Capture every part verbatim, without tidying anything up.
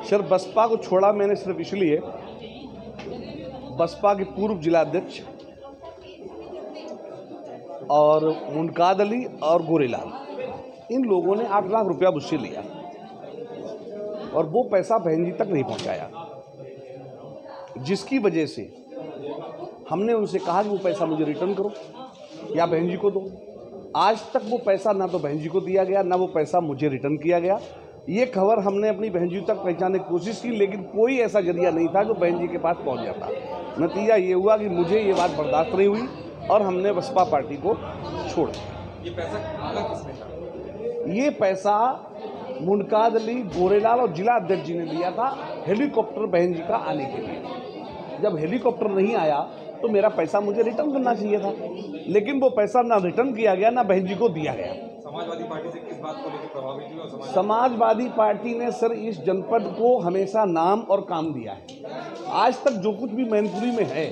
Sir Baspa को छोड़ा मैंने सिर्फ इसलिए, बसपा के पूर्व जिलाध्यक्ष और मुनकाद अली और गोरेलाल, इन लोगों ने आठ लाख रुपया मुझसे लिया और वो पैसा बहन जी तक नहीं पहुंचाया, जिसकी वजह से हमने उनसे कहा कि वो पैसा मुझे रिटर्न करो या बहन जी को दो। आज तक वो पैसा ना तो बहन जी को दिया गया, ना वो पैसा मुझे रिटर्न किया गया। ये खबर हमने अपनी बहन जी तक पहुंचाने की कोशिश की, लेकिन कोई ऐसा जरिया नहीं था जो बहन जी के पास पहुंच जाता। नतीजा ये हुआ कि मुझे ये बात बर्दाश्त नहीं हुई और हमने बसपा पार्टी को छोड़ दिया। ये पैसा मांगा किसने था? ये पैसा मुनकाद अली, गोरेलाल और जिला अध्यक्ष जी ने दिया था हेलीकॉप्टर बहन जी का आने के लिए। जब हेलीकॉप्टर नहीं आया तो मेरा पैसा मुझे रिटर्न करना चाहिए था, लेकिन वो पैसा ना रिटर्न किया गया ना बहन जी को दिया गया। समाजवादी पार्टी से किस बात को लेकर प्रभावित हुई? और समाज... समाजवादी पार्टी ने सर इस जनपद को हमेशा नाम और काम दिया है। आज तक जो कुछ भी मैनपुरी में है,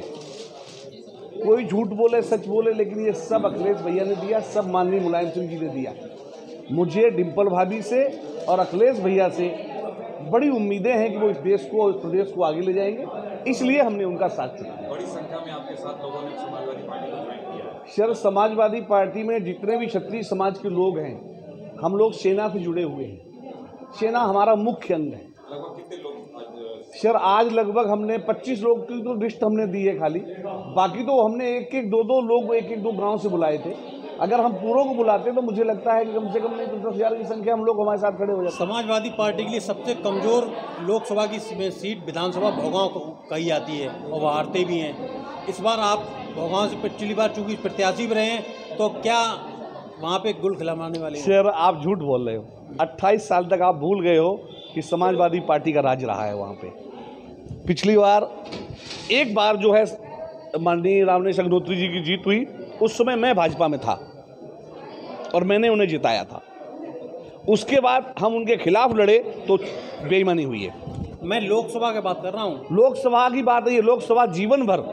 कोई झूठ बोले सच बोले, लेकिन ये सब अखिलेश भैया ने दिया, सब माननीय मुलायम सिंह जी ने दिया। मुझे डिम्पल भाभी से और अखिलेश भैया से बड़ी उम्मीदें हैं कि वो इस देश को, इस प्रदेश को आगे ले जाएंगे, इसलिए हमने उनका साथ चुना। बड़ी संख्या में आपके साथ लोगों ने समाजवादी पार्टी को ज्वाइन किया है। सर समाजवादी पार्टी में जितने भी क्षत्रिय समाज के लोग हैं, हम लोग सेना से जुड़े हुए हैं। सेना हमारा मुख्य अंग है। लगभग कितने लोग? सर आज लगभग हमने पच्चीस लोग की तो लिस्ट हमने दी है खाली, बाकी तो हमने एक एक दो दो लोग एक एक दो गांव से बुलाए थे। अगर हम पूरों को बुलाते तो मुझे लगता है कि कम से कम नहीं तो दस हजार की संख्या हम लोग हमारे साथ खड़े हो जाते। समाजवादी पार्टी के लिए सबसे कमज़ोर लोकसभा की सीट विधानसभा भोगांव कही जाती है और वो हारते भी हैं। इस बार आप भोगांव से पिछली बार चूंकि प्रत्याशी भी रहे हैं, तो क्या वहाँ पे गुल खिलाने वाले हैं? सर आप झूठ बोल रहे हो। अट्ठाईस साल तक आप भूल गए हो कि समाजवादी पार्टी का राज रहा है वहाँ पे। पिछली बार एक बार जो है माननीय रामनेश अग्निहोत्री जी की जीत हुई, उस समय मैं भाजपा में था और मैंने उन्हें जिताया था। उसके बाद हम उनके खिलाफ लड़े तो बेईमानी हुई है। मैं लोकसभा की बात कर रहा हूँ। लोकसभा की बात है, ये लोकसभा जीवन भर,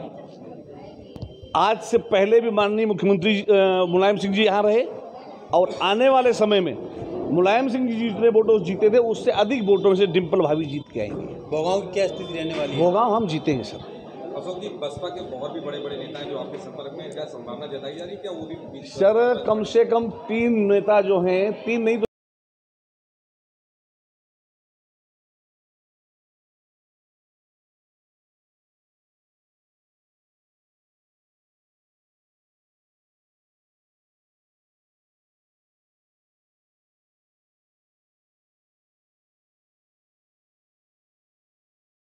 आज से पहले भी माननीय मुख्यमंत्री मुलायम सिंह जी यहाँ रहे और आने वाले समय में मुलायम सिंह जी जितने वोटों से जीते थे, उससे अधिक वोटों से डिम्पल भाभी जीत के आएंगे। भोगांव की क्या स्थिति रहने वाली है? भोगांव हम जीतेंगे सर। अशोक जी, बसपा के बहुत भी बड़े बड़े नेता हैं जो आपके संपर्क में, क्या संभावना जताई जा रही है क्या वो भी? सर कम से कम तीन नेता जो हैं, तीन नहीं तो